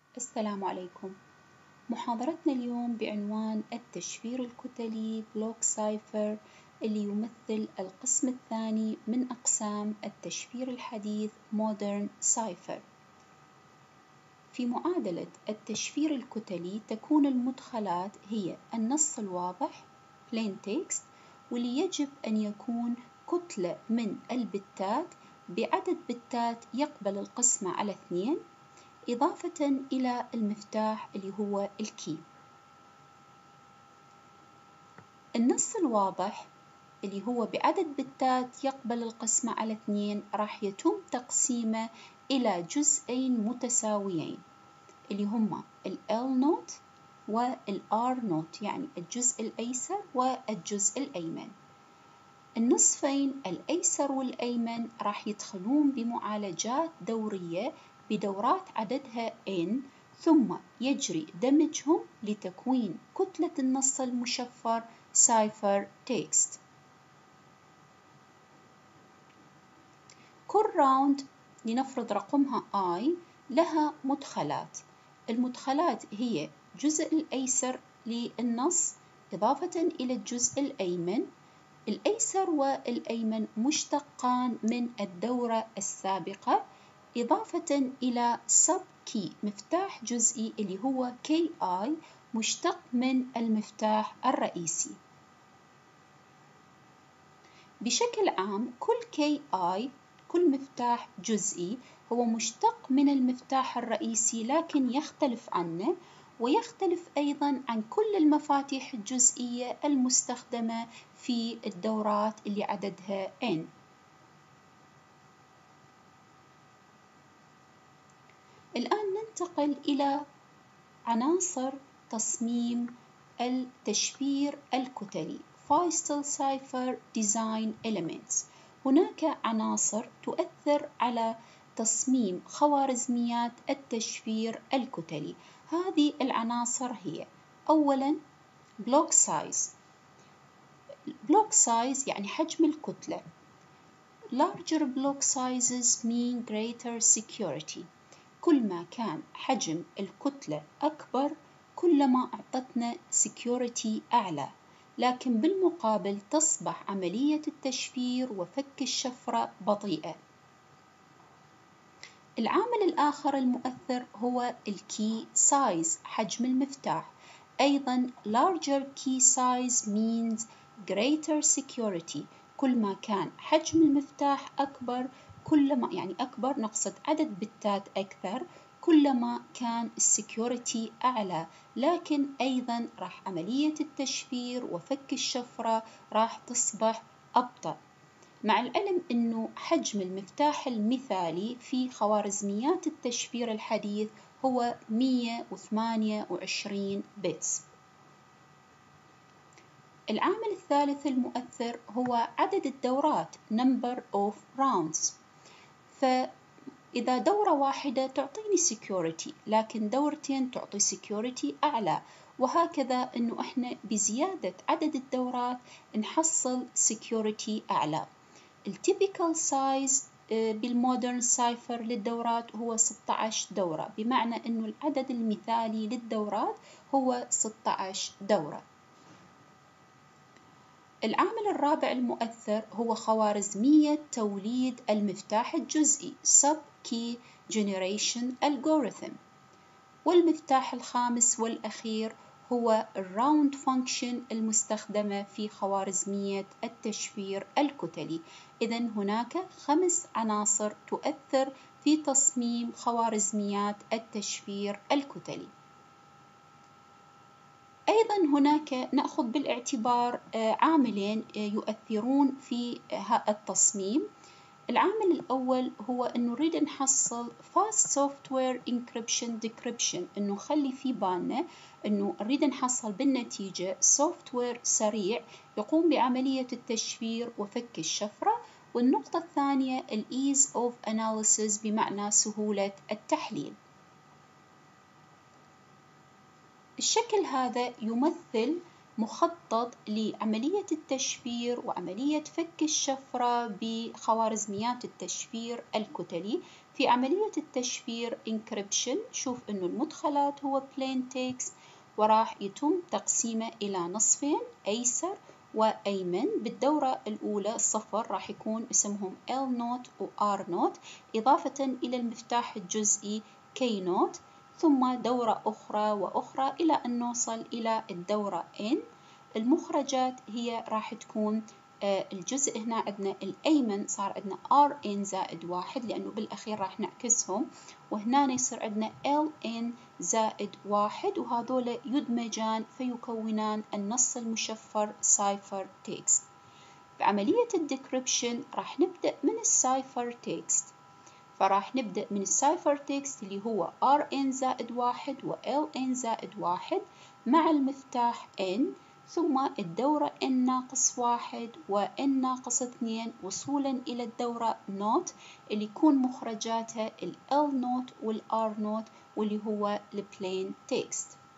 السلام عليكم. محاضرتنا اليوم بعنوان التشفير الكتلي بلوك سايفر اللي يمثل القسم الثاني من أقسام التشفير الحديث مودرن سايفر. في معادلة التشفير الكتلي تكون المدخلات هي النص الواضح plain text، واللي يجب أن يكون كتلة من البتات بعدد بتات يقبل القسمة على 2، إضافة إلى المفتاح اللي هو الكي. النص الواضح اللي هو بعدد بتات يقبل القسمة على 2 راح يتم تقسيمه إلى جزئين متساويين اللي هما ال L نوت وال R نوت، يعني الجزء الأيسر والجزء الأيمن. النصفين الأيسر والأيمن راح يدخلون بمعالجات دورية بدورات عددها N، ثم يجري دمجهم لتكوين كتلة النص المشفر سايفر تكست. كل راوند لنفرض رقمها I لها مدخلات. المدخلات هي الجزء الأيسر للنص إضافة إلى الجزء الأيمن. الأيسر والأيمن مشتقان من الدورة السابقة، إضافة إلى سب كي مفتاح جزئي اللي هو KI مشتق من المفتاح الرئيسي. بشكل عام كل KI كل مفتاح جزئي هو مشتق من المفتاح الرئيسي، لكن يختلف عنه ويختلف أيضاً عن كل المفاتيح الجزئية المستخدمة في الدورات اللي عددها N. الآن ننتقل إلى عناصر تصميم التشفير الكتلي Feistel Cipher Design Elements. هناك عناصر تؤثر على تصميم خوارزميات التشفير الكتلي. هذه العناصر هي: أولاً block size. block size يعني حجم الكتلة. larger block sizes mean greater security. كل ما كان حجم الكتلة أكبر كلما أعطتنا security أعلى، لكن بالمقابل تصبح عملية التشفير وفك الشفرة بطيئة. العامل الآخر المؤثر هو الكي سايز، حجم المفتاح. أيضاً larger key size means greater security. كل ما كان حجم المفتاح أكبر كلما يعني أكبر نقصد عدد بتات أكثر كلما كان السكيورتي أعلى، لكن أيضاً راح عملية التشفير وفك الشفرة راح تصبح أبطأ. مع العلم أنه حجم المفتاح المثالي في خوارزميات التشفير الحديث هو 128 بتس. العامل الثالث المؤثر هو عدد الدورات number of rounds. فإذا دورة واحدة تعطيني security، لكن دورتين تعطي security أعلى، وهكذا أنه إحنا بزيادة عدد الدورات نحصل security أعلى. التيبيكال سايز بالمودرن سايفر للدورات هو 16 دورة، بمعنى أنه العدد المثالي للدورات هو 16 دورة. العامل الرابع المؤثر هو خوارزمية توليد المفتاح الجزئي Sub Key Generation Algorithm. والمفتاح الخامس والأخير هو الراوند فانكشن المستخدمة في خوارزمية التشفير الكتلي. إذن هناك 5 عناصر تؤثر في تصميم خوارزميات التشفير الكتلي. أيضاً هناك نأخذ بالاعتبار عاملين يؤثرون في التصميم. العامل الأول هو أنه نريد نحصل fast software encryption decryption، أنه خلي في بالنا أنه نريد نحصل بالنتيجة software سريع يقوم بعملية التشفير وفك الشفرة. والنقطة الثانية ال ease of analysis، بمعنى سهولة التحليل. الشكل هذا يمثل مخطط لعملية التشفير وعملية فك الشفرة بخوارزميات التشفير الكتلي. في عملية التشفير encryption شوف إنه المدخلات هو plain text وراح يتم تقسيمه إلى نصفين أيسر وأيمن. بالدورة الأولى الصفر راح يكون اسمهم L نوت و R نوت إضافة إلى المفتاح الجزئي K نوت، ثم دورة أخرى وأخرى إلى أن نوصل إلى الدورة N. المخرجات هي راح تكون الجزء هنا عندنا الأيمن صار عندنا RN زائد 1 لأنه بالأخير راح نعكسهم، وهنا يصير عندنا LN زائد 1 وهذول يدمجان فيكونان النص المشفر سايفر تكست. بعملية الديكريبشن راح نبدأ من السايفر تكست، فراح نبدأ من السايفر تكست اللي هو RN زائد 1 و LN زائد 1 مع المفتاح N، ثم الدورة N ناقص 1 و N ناقص 2 وصولا إلى الدورة نوت اللي يكون مخرجاتها ال L نوت وال R نوت واللي هو البلين تكست.